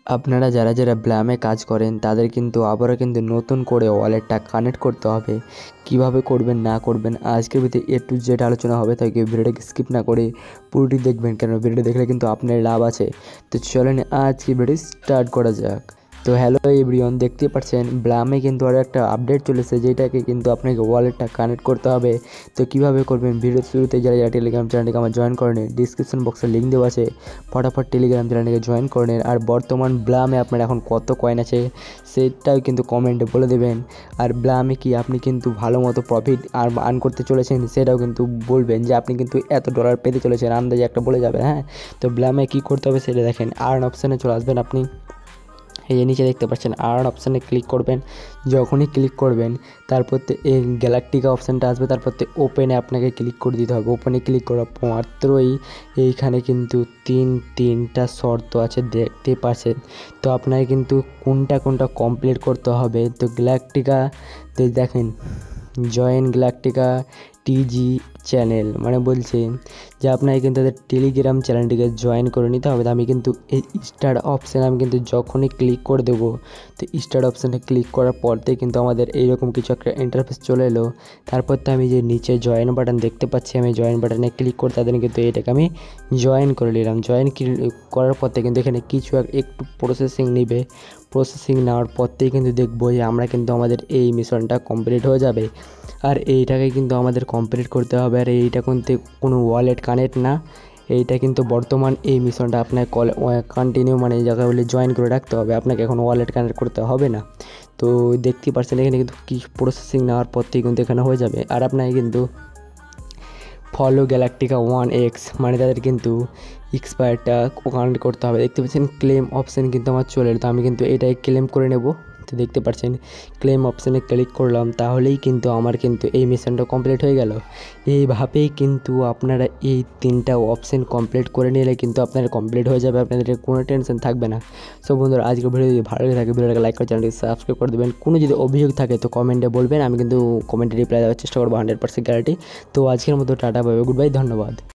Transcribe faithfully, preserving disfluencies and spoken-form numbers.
আপনারা যারা যারা ব্ল্যামে কাজ করেন তাদের কিন্তু আবারও কিন্তু নতুন করে ওয়ালেটটা কানেক্ট করতে হবে। কিভাবে করবেন না করবেন আজকের ভিডিওতে এ টু জেড আলোচনা হবে, তাই কি ভিডিওটাকে স্কিপ না করে পুরোটি দেখবেন, কেন ভিডিও দেখলে কিন্তু আপনার লাভ আছে। তো চলেন আজকে ভিডিও স্টার্ট করা যাক। তো হ্যালো এভরিওয়ান, দেখতে পাচ্ছেন ব্ল্যামে কিন্তু আরও একটা আপডেট চলেছে, যেটাকে কিন্তু আপনাকে ওয়ালেটটা কানেক্ট করতে হবে। তো কিভাবে করবেন, ভিডিও শুরুতে যারা যারা টেলিগ্রাম চ্যানেলটিকে আমার জয়েন করে নিন, ডিসক্রিপশন বক্সে লিঙ্ক দেওয়া আছে, ফটাফট টেলিগ্রাম চ্যানেলটিকে জয়েন করে নিন। আর বর্তমান ব্ল্যামে আপনার এখন কত কয়েন আছে সেটাও কিন্তু কমেন্টে বলে দেবেন। আর ব্ল্যামে কি আপনি কিন্তু ভালো মতো প্রফিট আর আর্ন করতে চলেছেন সেটাও কিন্তু বলবেন, যে আপনি কিন্তু এত ডলার পেতে চলেছেন আন্দাজে একটা বলে যাবেন। হ্যাঁ, তো ব্ল্যামে কী করতে হবে সেটা দেখেন। আর্ন অপশানে চলে আসবেন, আপনি এই যে নিচে দেখতে পাচ্ছেন আর্ন অপশানে ক্লিক করবেন। যখনই ক্লিক করবেন তারপর তো এই গ্যালাকটিকা অপশানটা আসবে, তারপর তো ওপেনে আপনাকে ক্লিক করে দিতে হবে। ওপেনে ক্লিক করার মাত্রই এইখানে কিন্তু তিন তিনটা শর্ত আছে দেখতে পাচ্ছেন। তো আপনাকে কিন্তু কোনটা কোনটা কমপ্লিট করতে হবে। তো গ্যালাকটিকা তো দেখেন, জয়েন গ্যালাকটিকা টিজি চ্যানেল মানে বলছে যে আপনাকে কিন্তু তাদের টেলিগ্রাম চ্যানেলটিকে জয়েন করে নিতে হবে। তো আমি কিন্তু এই স্টার্ট অপশানে আমি কিন্তু যখনই ক্লিক করে দেবো, তো স্টার্ট অপশানে ক্লিক করার পরতেই কিন্তু আমাদের এইরকম কিছু একটা ইন্টারফেস চলে এলো। তারপর তো আমি যে নিচে জয়েন বাটন দেখতে পাচ্ছি, আমি জয়েন বাটনে ক্লিক করে তাদের কিন্তু এটাকে আমি জয়েন করে নিলাম। জয়েন করার পর থেকে কিন্তু এখানে কিছু একটু প্রসেসিং নেবে। প্রসেসিং নেওয়ার পরতেই কিন্তু দেখবো যে আমরা কিন্তু আমাদের এই মিশনটা কমপ্লিট হয়ে যাবে। আর এইটাকে কিন্তু আমাদের কমপ্লিট করতে হবে। আর এইটা কিন্তু কোনো ওয়ালেট কানেক্ট না, এইটা কিন্তু বর্তমান এই মিশনটা আপনার কল কন্টিনিউ মানে জায়গায় বলে জয়েন করে রাখতে হবে, আপনাকে এখন ওয়ালেট কানেক্ট করতে হবে না। তো দেখতেই পাচ্ছেন এখানে কিন্তু কি প্রসেসিং নেওয়ার পর থেকে কিন্তু এখানে হয়ে যাবে। আর আপনাকে কিন্তু ফলো গ্যালাকটিকা ওয়ান এক্স মানে তাদের কিন্তু এক্সপায়ারটা কানেক্ট করতে হবে। দেখতে পাচ্ছেন ক্লেম অপশান কিন্তু আমার চলে এলো, তো আমি কিন্তু এটাই ক্লেম করে নেব। তো দেখতে পাচ্ছেন ক্লেম অপশানে ক্লিক করলাম, তাহলেই কিন্তু আমার কিন্তু এই মিশনটা কমপ্লিট হয়ে গেল। এইভাবেই কিন্তু আপনারা এই তিনটা অপশান কমপ্লিট করে নিলে কিন্তু আপনারা কমপ্লিট হয়ে যাবে, আপনাদের কোনো টেনশন থাকবে না। সো বন্ধুরা, আজকের ভিডিও যদি ভালো লাগে থাকে ভিডিওটাকে লাইক করে চ্যানেলটি সাবস্ক্রাইব করে দেবেন। কোনো যদি অভিযোগ থাকে তো কমেন্টে বলবেন, আমি কিন্তু কমেন্টে রিপ্লাই দেওয়ার চেষ্টা করবো হান্ড্রেড পার্সেন্ট গ্যারান্টি। তো আজকের মতো tata bye bye, good bye, ধন্যবাদ।